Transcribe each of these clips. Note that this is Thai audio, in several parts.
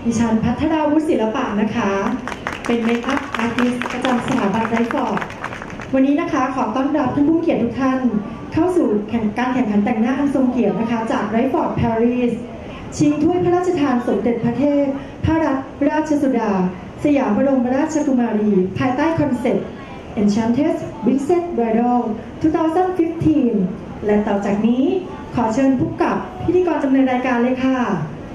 ดิฉันพัทราวุฒิศิลปะนะคะเป็นเมคอัพอาร์ติสต์ประจำสถาบันไรฟอร์ดวันนี้นะคะขอต้อนรับท่านผู้เกียรติทุกท่านเข้าสู่การแข่งขันแต่งหน้าอันทรงเกียรตินะคะจากไรฟอร์ดปารีสชิงถ้วยพระราชทานสมเด็จพระเทพพระราชสุดาสยามบรมราชกุมารีภายใต้คอนเซ็ปต์ Enchanted Princess Bridal 2015 และต่อจากนี้ขอเชิญพบกับพิธีกรดำเนินรายการเลยค่ะ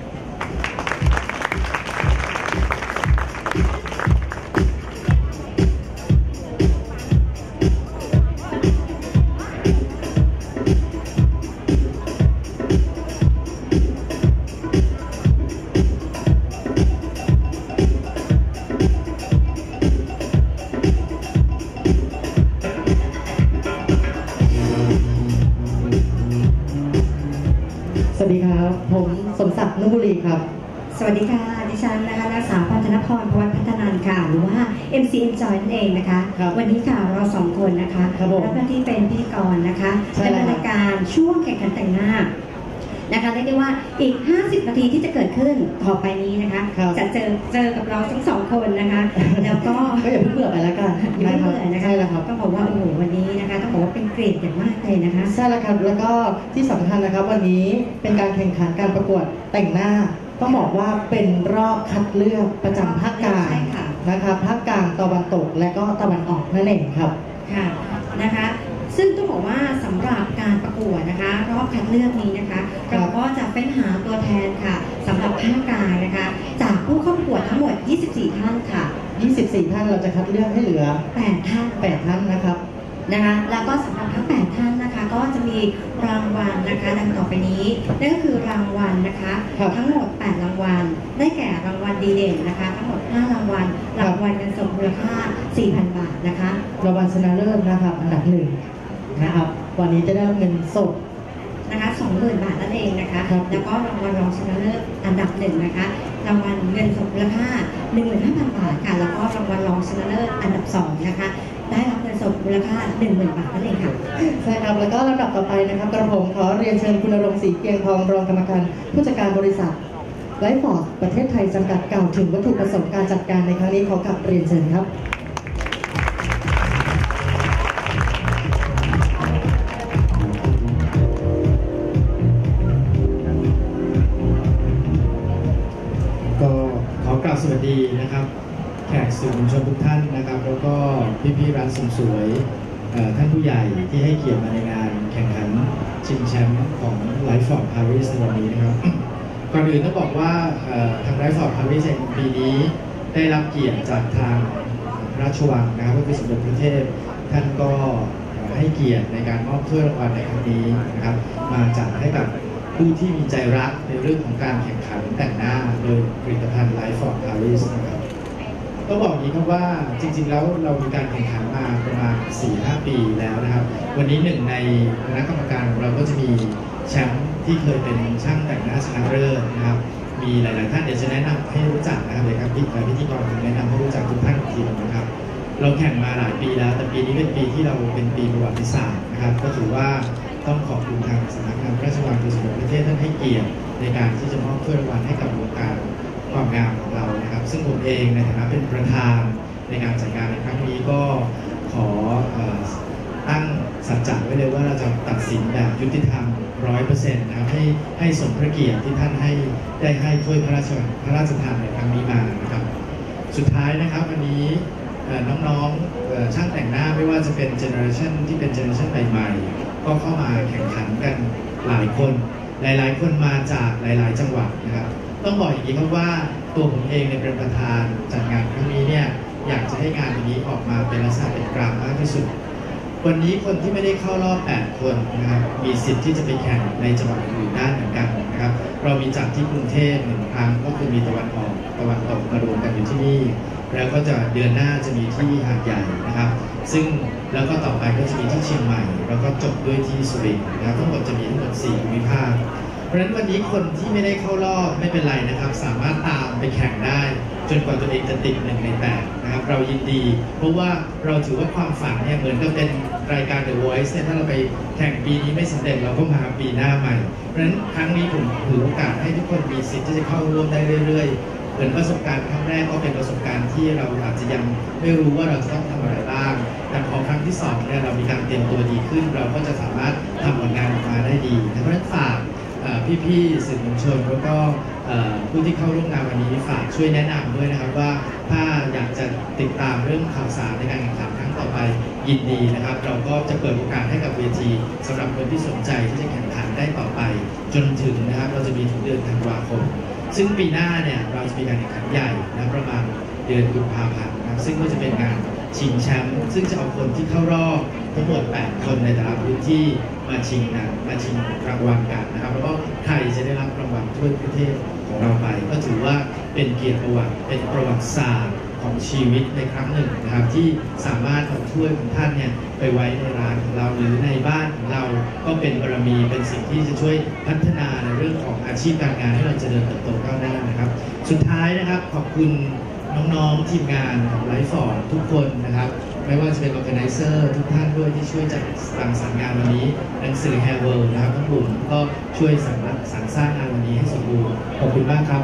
สวัสดีครับผมสมศักดิ์นุบุรีครับสวัสดีค่ะดิฉันนะคะนางสาวพรธนพร พวัฒน์พัฒนันท์ค่ะหรือว่า MC Enjoy นั่นเองนะคะวันนี้ค่ะเราสองคนนะคะรับหน้าที่เป็นพิธีกรนะคะดำเนินรายการช่วงแข่งขันแต่งหน้านะคะเรียกได้ว่าอีก50นาทีที่จะเกิดขึ้นต่อไปนี้นะคะจะเจอกับเราทั้งสองคนนะคะแล้วก็อย่าเพิ่งเบื่อไปแล้วกันอย่าเพิ่งเบื่อนะคะใช่แล้วครับต้องบอกว่าโอ้โหวันนี้นะคะต้องบอกว่าเป็นเกรดอย่างมากเลยนะคะใช่แล้วครับแล้วก็ที่สำคัญนะครับวันนี้เป็นการแข่งขันการประกวดแต่งหน้าต้องบอกว่าเป็นรอบคัดเลือกประจำภาคกลางนะคะภาคกลางตะวันตกและก็ตะวันออกนั่นเองครับค่ะนะคะซึ่งต้องบอกว่าสำหรับการประกวดนะคะรอบคัดเลือกนี้นะคะเราก็จะเฟ้นหาตัวแทนค่ะสำหรับภาคกลางนะคะจากผู้เข้าประกวดทั้งหมด24ท่านค่ะ 24ท่านเราจะคัดเลือกให้เหลือ 8ท่านนะครับแล้วก็สำหรับทั้ง8ท่านนะคะก็จะมีรางวัลนะคะดังต่อไปนี้นั่นก็คือรางวัลนะคะทั้งหมด8รางวัลได้แก่รางวัลดีเด่นนะคะทั้งหมด5รางวัลรางวัลเงินสดมูลค่า 4,000 บาทนะคะรางวัลชนะเลิศนะครับอันดับ1นะครับวันนี้จะได้เงินสดนะคะ 20,000 บาทนั่นเองนะคะแล้วก็รางวัลรองชนะเลิศอันดับ1นะคะรางวัลเงินสดมูลค่า 15,000 บาทค่ะแล้วก็รางวัลรองชนะเลิศอันดับ2นะคะได้รับเงินสดมูลค่า 10,000 บาทนั่นเองค่ะใช่ครับแล้วก็ลำดับต่อไปนะครับกระผมขอเรียนเชิญคุณณรงค์ศรีเกียงทองรองกรรมการผู้จัดการบริษัทไลฟ์ฟอร์ดประเทศไทยจำกัดกล่าวถึงวัตถุประสงค์การจัดการในครั้งนี้ขอกลับเรียนเชิญครับสวัสดีนะครับแขกสื่อมวลชนทุกท่านนะครับแล้วก็พี่ๆร้านเสริมสวยท่านผู้ใหญ่ที่ให้เกียรติมาในงานแข่งขันชิงแชมป์ของไลฟ์ฟอร์ดปารีสในวันนี้นะครับก่อนอื่นต้องบอกว่าทางไลฟ์ฟอร์ดปารีสในปีนี้ได้รับเกียรติจากทางราชวังนะครับก็คือสมเด็จพระเทพท่านก็ให้เกียรติในการมอบถ้วยรางวัลในครั้งนี้นะครับมาจัดให้กับผู้ที่มีใจรักในเรื่องของการแข่งขันแต่งหน้าโดยผลิตภัณฑ์ไลฟ์ฟอร์ดปารีสนะครับต้องบอกอย่างนี้ครับว่าจริงๆแล้วเรามีการแข่งขันมาประมาณ 4-5 ปีแล้วนะครับวันนี้หนึ่งในคณะกรรมการของเราก็จะมีแชมป์ที่เคยเป็นช่างแต่งหน้าชนะเลิศนะครับมีหลายๆท่านเดี๋ยวจะแนะนำให้รู้จักนะครับเลยครับพิธีกรแนะนำให้รู้จักทุกท่านอีกทีนะครับเราแข่งมาหลายปีแล้วแต่ปีนี้เป็นปีที่เราเป็นปีประวัติศาสตร์นะครับก็ถือว่าต้องขอบคุณทางสำนักงานพระราชวังโดยสมเด็จพระเทพท่านให้เกียรติในการที่จะมอบถ้วยรางวัลให้กับวงการความงามของเรานะครับซึ่งผมเองในฐานะเป็นประธานในการจัดงานในครั้งนี้ก็ขอตั้งสัจจะไว้เลยว่าเราจะตัดสินแบบยุติธรรม 100% นะครับให้สมพระเกียรติที่ท่านได้ให้ถ้วยพระราชทานในครั้งนี้มานะครับสุดท้ายนะครับวันนี้น้องๆช่างแต่งหน้าไม่ว่าจะเป็นเจเนอเรชันที่เป็นเจเนอเรชันใหม่ๆก็เข้ามาแข่งขันกันหลายคนหลายๆคนมาจากหลายๆจังหวัดนะครับต้องบอกอย่างนี้ครับว่าตัวผมเองเป็นประธานจัดงานครั้งนี้เนี่ยอยากจะให้งานนี้ออกมาเป็นลักษณะเป็นกลางมากที่สุดวันนี้คนที่ไม่ได้เข้ารอบ8คนนะครับมีสิทธิ์ที่จะไปแข่งในจังหวัดอื่นได้เหมือนกันนะครับเรามีจัดที่กรุงเทพ1 ครั้งก็คือมีตะวันออกตะวันตกมารวมกันอยู่ที่นี่แล้วก็จะเดือนหน้าจะมีที่หาดใหญ่นะครับซึ่งแล้วก็ต่อไปก็จะมีที่เชียงใหม่แล้วก็จบด้วยที่สุรินทร์นะครับทั้งหมดจะมีทั้งหมด4ภูมิภาคเพราะฉะนั้นวันนี้คนที่ไม่ได้เข้ารอบไม่เป็นไรนะครับสามารถตามไปแข่งได้จนกว่าตัวเองจะติด1 ใน 8นะครับเรายินดีเพราะว่าเราถือว่าความฝันเนี่ยเหมือนกับเป็นรายการ The Voice เนี่ยถ้าเราไปแข่งปีนี้ไม่สำเร็จเราก็มาปีหน้าใหม่เพราะฉะนั้นครั้งนี้ผมถือโอกาสให้ทุกคนมีสิทธิ์ที่จะเข้าร่วมได้เรื่อยๆมือนประสบการณ์ครั้งแรกก็เป็นประสบการณ์ที่เราอาจจะยังไม่รู้ว่าเราจะต้องทำอะไรบ้างแต่พอครั้งที่2เนี่ยเรามีการเตรียมตัวดีขึ้นเราก็จะสามารถทำผลงานออกมาได้ดีเพราะฉะนั้นฝากพี่ๆสื่อมวลชนแล้วก็ผู้ที่เข้าร่วมงานวันนี้ฝากช่วยแนะนำด้วยนะครับว่าถ้าอยากจะติดตามเรื่องข่าวสารในการแข่งขันครั้งต่อไปยินดีนะครับเราก็จะเปิดโอกาสให้กับเวทีสำหรับคนที่สนใจที่จะแข่งขันได้ต่อไปจนถึงนะครับเราจะมีถึงเดือนธันวาคมซึ่งปีหน้าเนี่ยเราจะมีการแข่งขันใหญ่นะประมาณเดือนกุมภาพันธ์นะครับซึ่งก็จะเป็นงานชิงแชมป์ซึ่งจะเอาคนที่เข้ารอบทั้งหมด8คนในแต่ละพื้นที่มาชิงรางวัลกันนะครับแล้วก็ใครจะได้รับรางวัลทั่วประเทศของเราไปก็ถือว่าเป็นเกียรติประวัติเป็นประวัติศาสตร์ของชีวิตในครั้งหนึ่งนะครับที่สามารถเอาถ้วยของท่านเนี่ยไปไว้ในร้านของเราหรือในบ้านของเราก็เป็นบารมีเป็นสิ่งที่จะช่วยพัฒนาในเรื่องของอาชีพการงานให้เราเจริญเติบโตก้าวหน้านะครับสุดท้ายนะครับขอบคุณน้องๆทีมงานของไลฟ์ฟอร์ดทุกคนนะครับไม่ว่าจะเป็น organizer ทุกท่านด้วยที่ช่วยจัดรังสรรค์งานวันนี้หนังสือ Hair World นะครับทั้งกลุ่มก็ช่วยสรรสร้างงานวันนี้ให้สมบูรณ์ขอบคุณมากครับ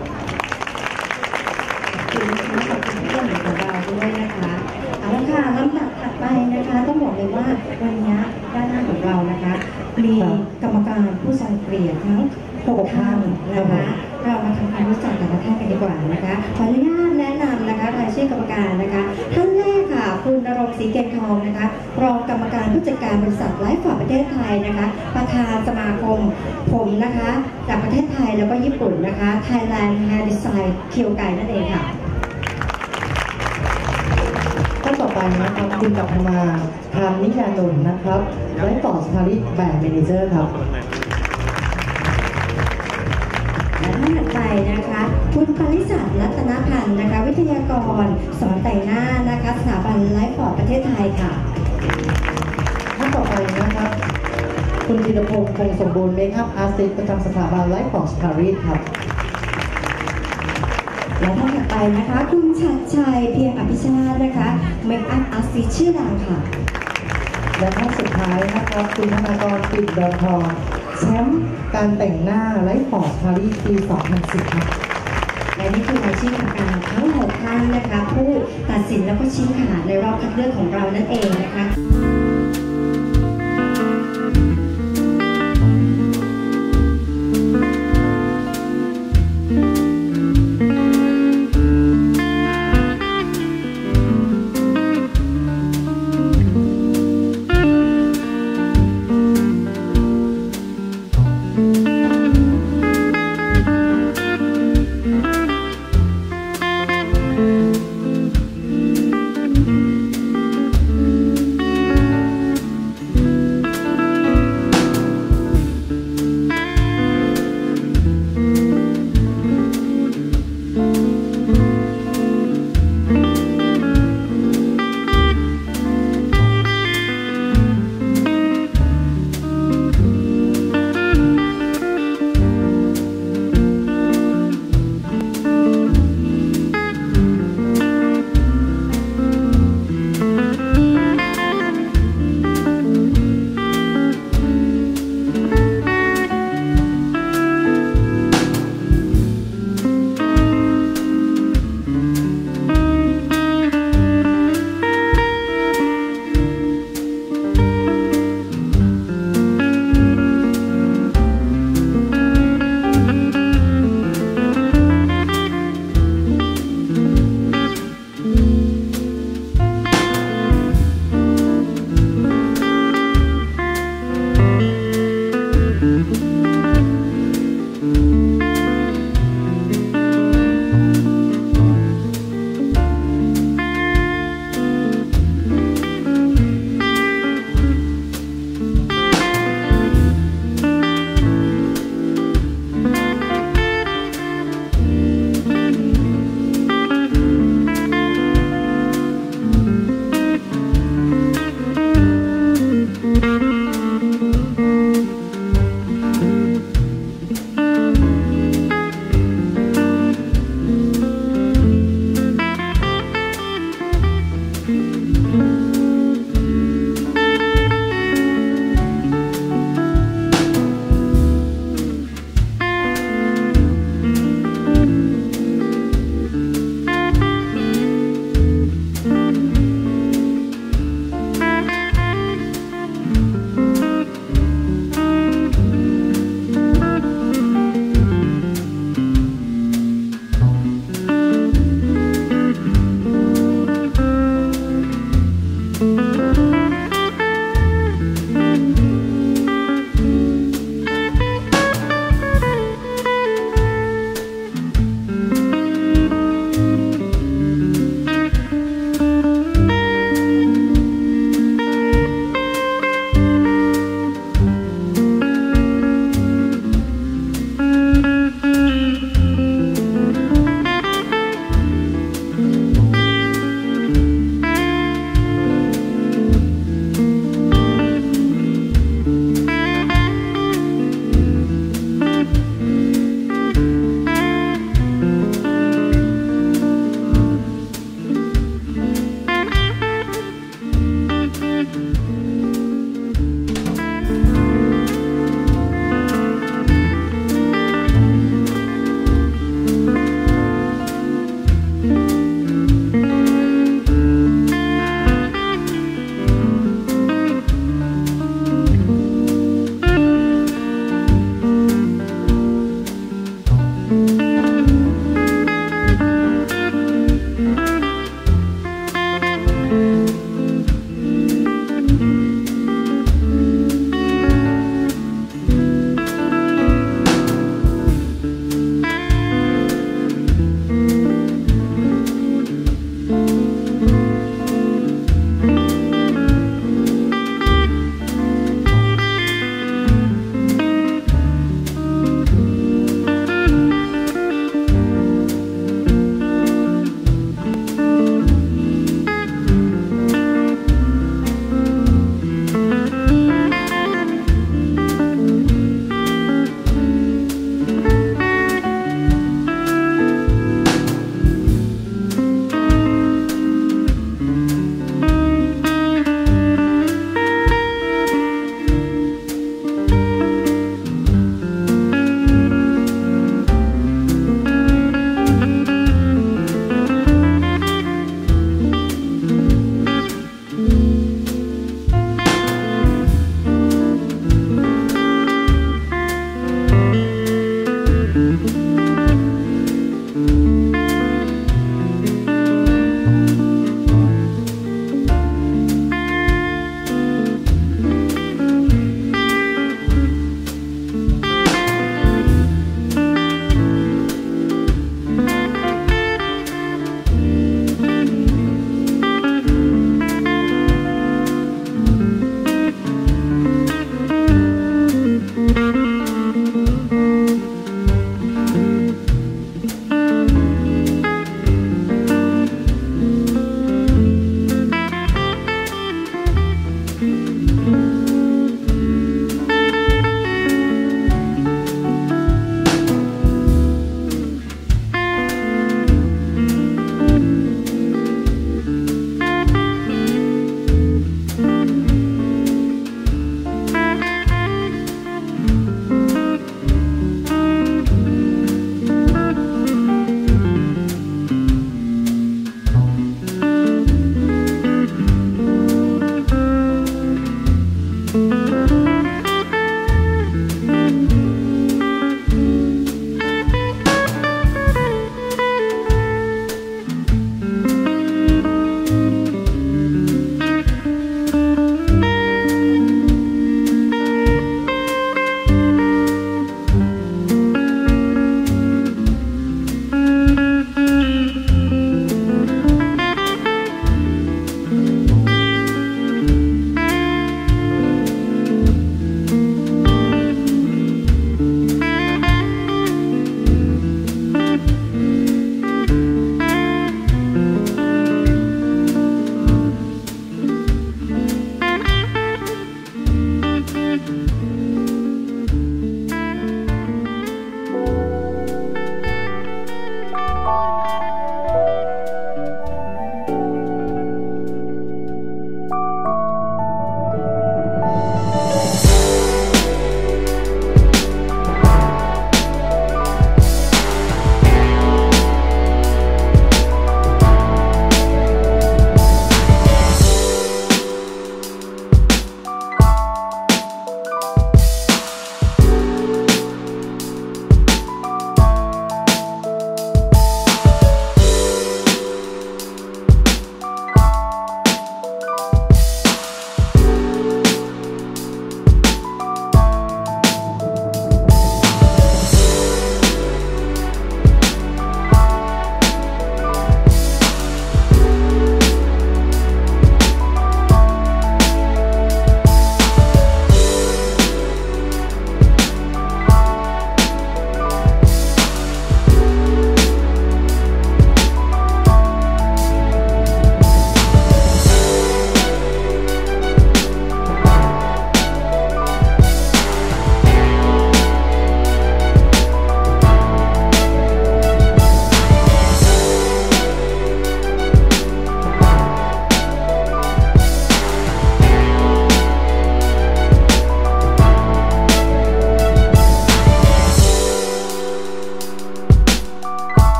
ขอบคุณทุกคนของเราด้วยนะคะเอาละค่ะลำดับถัดไปนะคะต้องบอกเลยว่าวันนี้ด้านหน้าของเรานะคะมีกรรมการผู้ทรงเกียรติทั้ง6ท่านนะคะเรามาทำความรู้จักแต่ละท่านกันดีกว่านะคะขออนุญาตแนะนำนะคะรายชื่อกรรมการนะคะท่านแรกค่ะคุณณรงค์ศรีเกณฑ์ทองนะคะรองกรรมการผู้จัดการบริษัทไลฟ์ฟอร์ดประเทศไทยนะคะประธานสมาคมผมนะคะจากประเทศไทยแล้วก็ญี่ปุ่นนะคะ Thailand Hair Design เคียวไกนั่นเองค่ะท่านต่อไปนะครับคุณกัปมาพามนิยานนท์นะครับไลฟ์ฟอร์ดพาริสแบรนด์แมเนเจอร์ครับและท่านถัดไปนะคะคุณปริษัทรัตนพันธ์นะคะวิทยากรสอนแต่งหน้านะคะสถาบันไลฟ์ฟอร์ดประเทศไทยค่ะท่านต่อไปนะครับคุณธีรพงษ์คงสมบูรณ์เมคอัพอาร์ติสต์ประจำสถาบันไลฟ์ฟอร์ดปารีสครับและท่านถัดไปนะคะคุณชัดชัยเพียงอภิชาตินะคะเมคอัพอาร์ติสต์ชื่อดังค่ะและท่านสุดท้ายนะครับคุณธนากรปิ่นดอนทองแชมป์การแต่งหน้าไลฟ์ฟอร์ดปารีสปี 2010 ครับและนี่คือรายชื่อกรรมการทั้ง6ท่านนะคะผู้ตัดสินแล้วก็ชี้ขาดในรอบคัดเลือกของเรานั่นเองนะคะ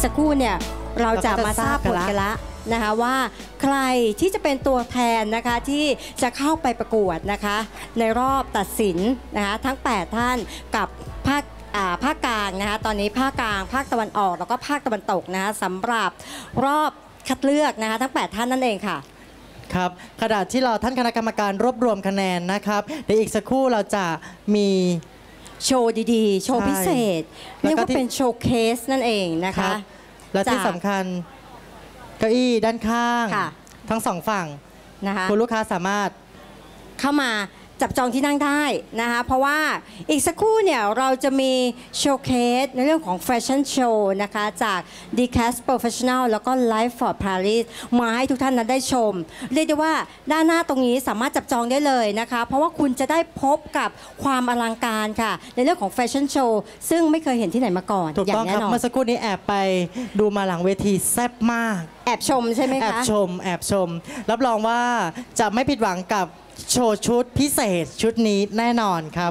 สักครู่เนี่ยเราจะมาทราบผลกันละนะคะว่าใครที่จะเป็นตัวแทนนะคะที่จะเข้าไปประกวดนะคะในรอบตัดสินนะคะทั้ง 8 ท่านกับภาคกลางนะคะตอนนี้ภาคกลางภาคตะวันออกแล้วก็ภาคตะวันตกนะคะสำหรับรอบคัดเลือกนะคะทั้ง 8 ท่านนั่นเองค่ะครับขณะที่เราท่านคณะกรรมการรวบรวมคะแนนนะครับเดี๋ยวอีกสักครู่เราจะมีโชว์ดีๆโชว์พิเศษเรียกว่าเป็นโชว์เคสนั่นเองนะคะและที่สำคัญเก้าอี้ด้านข้างทั้งสองฝั่งนะคะคุณลูกค้าสามารถเข้ามาจับจองที่นั่งได้นะคะเพราะว่าอีกสักครู่เนี่ยเราจะมีโชว์เคสในเรื่องของแฟชั่นโชว์นะคะจาก DCAS Professional แล้วก็ Life for Paris มาให้ทุกท่านนั้นได้ชมเรียกได้ว่าด้านหน้าตรงนี้สามารถจับจองได้เลยนะคะเพราะว่าคุณจะได้พบกับความอลังการค่ะในเรื่องของแฟชั่นโชว์ซึ่งไม่เคยเห็นที่ไหนมาก่อนถูกต้องครับเมื่อสักครู่นี้แอบไปดูมาหลังเวทีแซ่บมากแอบชมใช่ไหมคะแอบชมรับรองว่าจะไม่ผิดหวังกับโชว์ชุดพิเศษชุดนี้แน่นอนครับ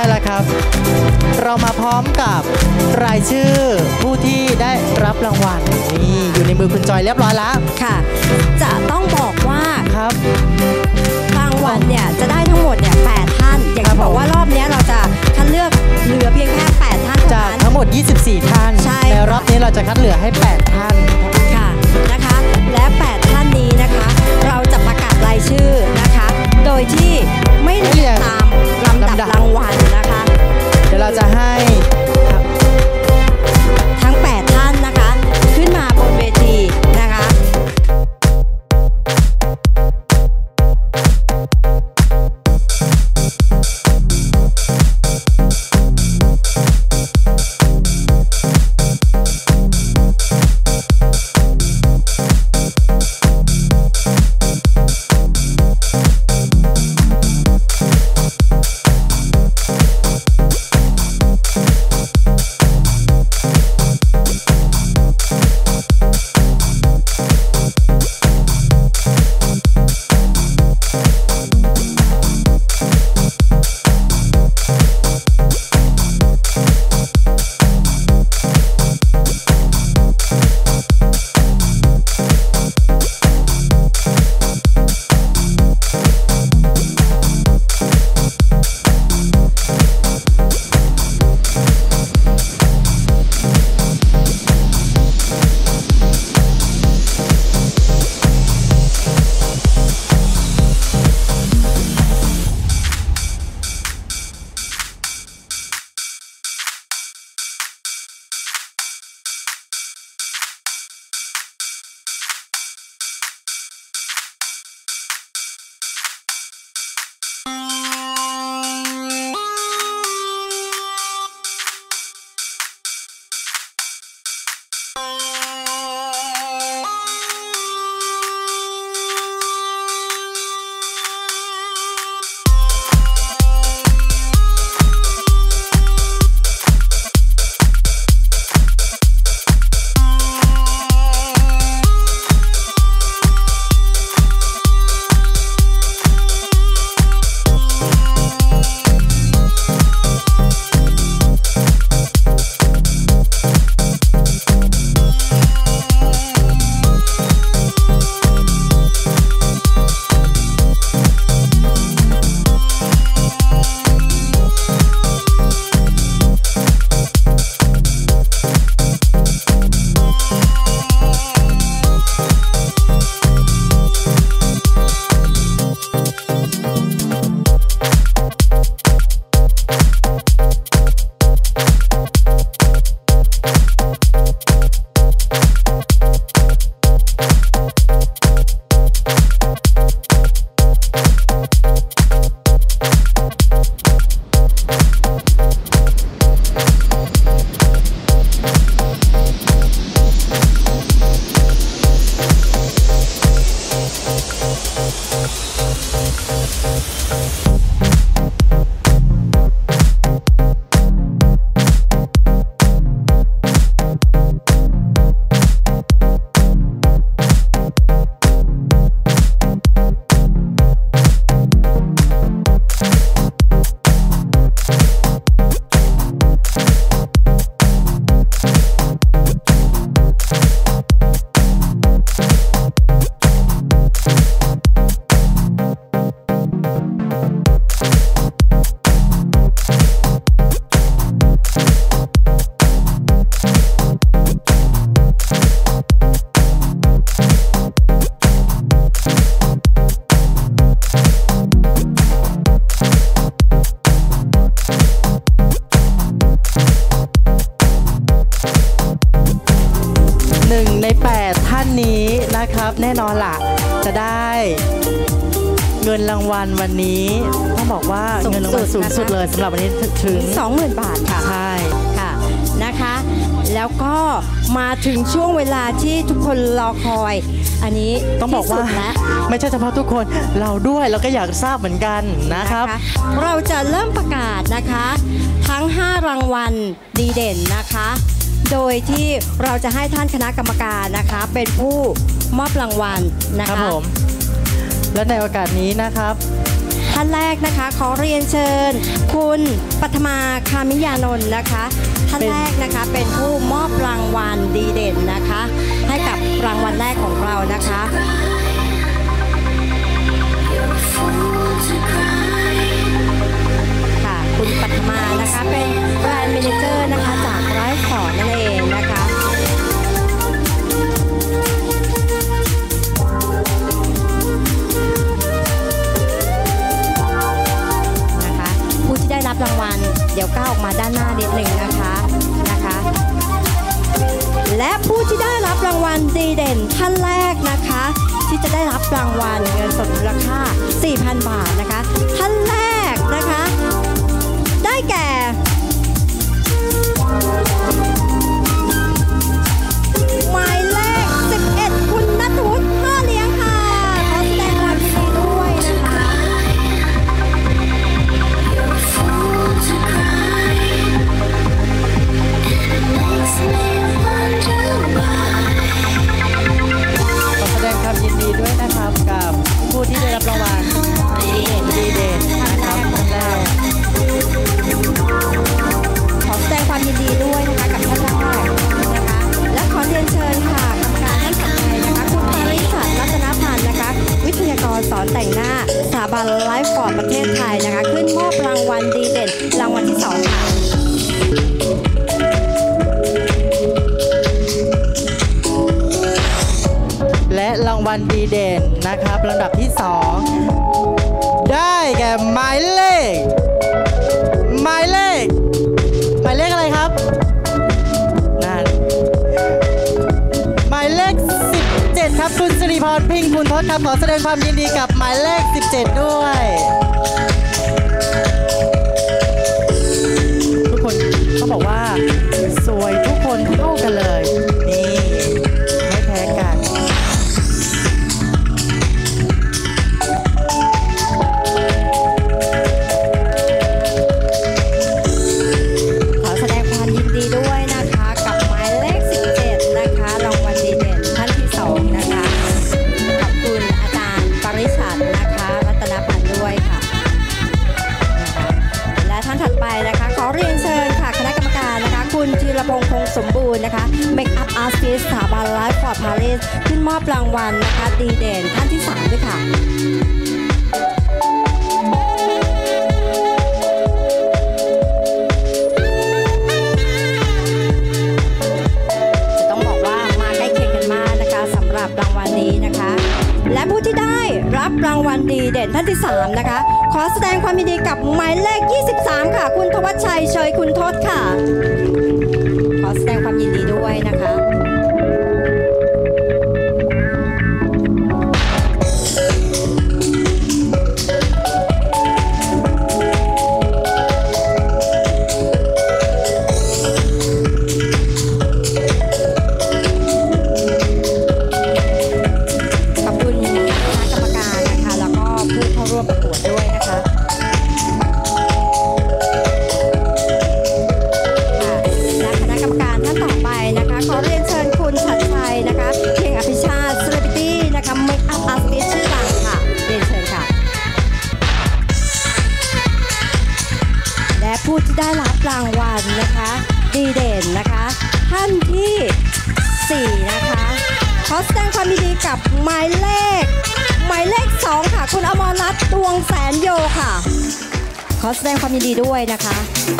แล้วครับเรามาพร้อมกับรายชื่อผู้ที่ได้รับรางวัลนี่อยู่ในมือคุณจอยเรียบร้อยแล้วค่ะจะต้องบอกว่าครับรางวัลเนี่ยจะได้ทั้งหมดเนี่ย8ท่านอย่างที่บอกว่ารอบนี้เราจะคัดเลือกเหลือเพียงแค่8ท่านจากทั้งหมด24ท่านในรอบนี้เราจะคัดเหลือให้8ท่านค่ะนะคะและ8ท่านนี้นะคะเราจะประกาศรายชื่อนะคะโดยที่ไม่เรียงตามลำดับรางวัลนะคะเดี๋ยวเราจะให้ทั้ง8ท่านนะคะขึ้นมาบนเวทีนะคะครับแน่นอนล่ะจะได้เงินรางวัลวันนี้ต้องบอกว่าเงินรางวัลสูงสุดเลยสำหรับวันนี้ถึง 20,000 บาทค่ะใช่ค่ะนะคะแล้วก็มาถึงช่วงเวลาที่ทุกคนรอคอยอันนี้ต้องบอกว่าไม่ใช่เฉพาะทุกคนเราด้วยเราก็อยากทราบเหมือนกันนะครับเราจะเริ่มประกาศนะคะทั้ง5รางวัลดีเด่นนะคะโดยที่เราจะให้ท่านคณะกรรมการนะคะเป็นผู้มอบรางวัลนะคะครับผมและในโอกาสนี้นะครับท่านแรกนะคะขอเรียนเชิญคุณปัทมาคามิยานนท์นะคะท่านแรกนะคะเป็นผู้มอบรางวัลดีเด่นนะคะให้กับรางวัลแรกของเรานะคะค่ะคุณปัทมานะคะเป็นแบรนด์เมเนเจอร์นะคะจากไลฟ์ฟอร์ดนั่นเองนะคะผู้ที่ได้รับรางวัลเดี๋ยวก้าวออกมาด้านหน้านิดหนึ่งนะคะและผู้ที่ได้รับรางวัลดีเด่นท่านแรกนะคะที่จะได้รับรางวัลเงินสดมูลค่า 4,000 บาทนะคะท่านแรกนะคะได้แก่หมายเลข 11 คุณณัฐวุฒิพ่อเลี้ยงค่ะขอแสดงความยินดีด้วยนะคะขอแสดงความยินดีด้วยนะครับกับผู้ที่ได้รับรางวัลดีเด่นนะครับท่านแรกขอแสดงความยินดีด้วยนะคะกับท่านแรกนะคะและขอเรียนเชิญค่ะกรรมการท่านถัดไปนะคะคุณปาริชัดรัตนพันธ์นะคะวิทยากรสอนแต่งหน้าสถาบันไลฟ์ฟอร์ดประเทศไทยนะคะขึ้นมอบรางวัลดีเด่นรางวัลที่2ค่ะและรางวัลดีเด่นนะครับลำดับที่2ได้แก่หมายเลขอะไรครับนั่นหมายเลข17ครับคุณสิริพรพิงคุณทศครับขอแสดงความยินดีกับหมายเลข17ด้วยทุกคนเขาบอกว่าสวยทุกคนเท่ากันเลยนี่ไม่แพ้กันด้วยนะคะกับหมายเลข 17 นะคะรางวัลดีเด่นท่านที่2นะคะขอบคุณอาจารย์ปริชัดนะคะรัตนพันธ์ด้วยค่ะและท่านถัดไปนะคะขอเรียนเชิญค่ะคณะกรรมการนะคะคุณธีรพงษ์คงสมบูรณ์นะคะเมคอัพอาร์ติสต์สถาบันไลฟ์ฟอร์ดปารีสขึ้นมอบรางวัลนะคะดีเด่นท่านที่3ด้วยค่ะรางวัลนี้นะคะและผู้ที่ได้รับรางวัลดีเด่นท่านที่3นะคะขอแสดงความยินดีกับหมายเลข23ค่ะคุณธวัชชัยเชยคุณทศค่ะขอแสดงความยินดีด้วยนะคะผู้ที่ได้รับรางวัลนะคะดีเด่นนะคะท่านที่4นะคะขอแสดงความยินดีกับหมายเลข2ค่ะคุณอมรรัตน์ดวงแสนโยค่ะขอแสดงความยินดีด้วยนะคะ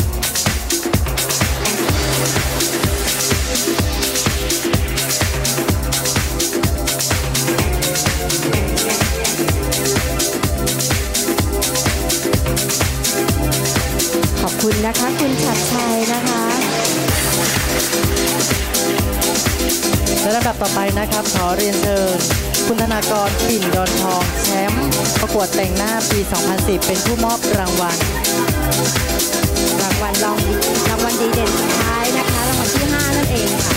ขอบคุณนะคะคุณชัดชัยนะคะและลำดับต่อไปนะครับขอเรียนเชิญคุณธนากรปิ่นดอนทองแชมป์ประกวดแต่งหน้าปี 2010 เป็นผู้มอบรางวัลรางวัลดีเด่นสุดท้ายนะคะรางวัลที่5นั่นเองค่ะ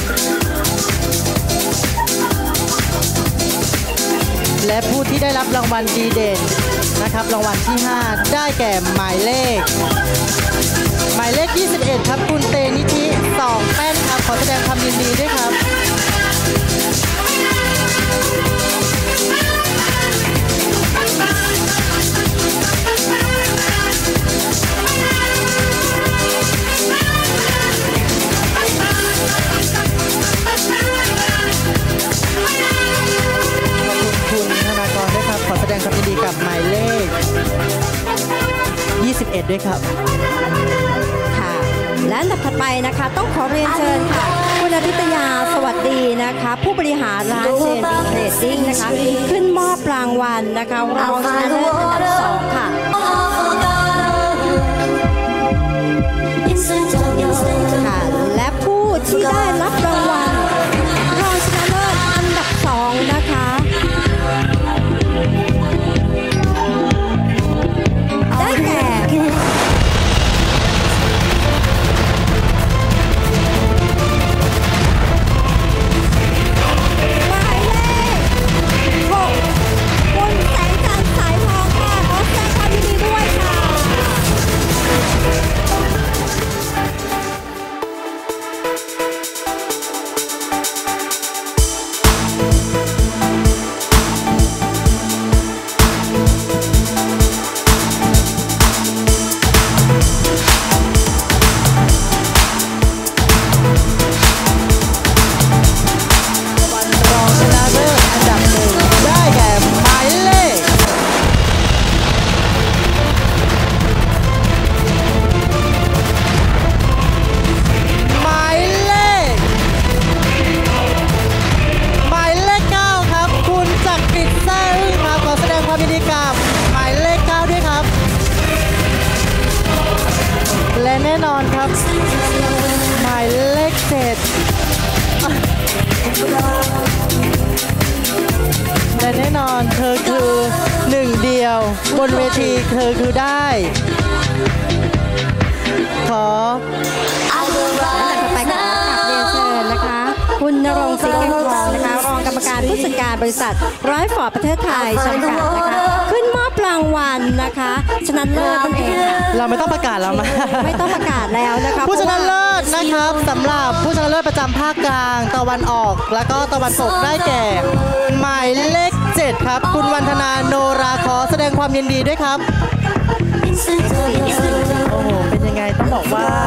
และผู้ที่ได้รับรางวัลดีเด่นนะครับรางวัลที่5ได้แก่หมายเลข 21ครับคุณเตนิธิ2แป้นครับขอแสดงความยินดีด้วยครับ 11ด้วยครับค่ะและอันดับถัดไปนะคะต้องขอเรียนเชิญค่ะคุณอภิตยาสวัสดีนะคะผู้บริหารร้านเจนเทรดดิ้งนะคะขึ้นมอบรางวัลนะคะรองชนะเลิศอันดับ2ค่ะค่ะและผู้ที่ได้รับรางวัลรองชนะเลิศอันดับ2นะคะได้แก่หมายเลข6คุณแสงจันทร์สายทองค่ะขอแสดงความยินดีด้วยค่ะและแน่นอนเธอคือหนึ่งเดียวบนเวทีเธอคือได้ขอไปกับเรียนเชิญนะคะคุณณรงค์ศรีแก้วทองนะคะรองกรรมการผู้จัดการบริษัทร้อยฟอร์ดประเทศไทยจำกัดนะคะขึ้นมอบรางวัลนะคะชนะเลิศนั่นเองค่ะเราไม่ต้องประกาศแล้วมั้ยไม่ต้องประกาศแล้วนะคะผู้ชนะเลิศนะครับสำหรับผู้ชนะเลิศประจำภาคกลางตะวันออกแล้วก็ตะวันตกได้แก่หมายเลข7ครับคุณวันธนาโนราขอแสดงความยินดีด้วยครับโอ้โหเป็นยังไงต้องบอกว่า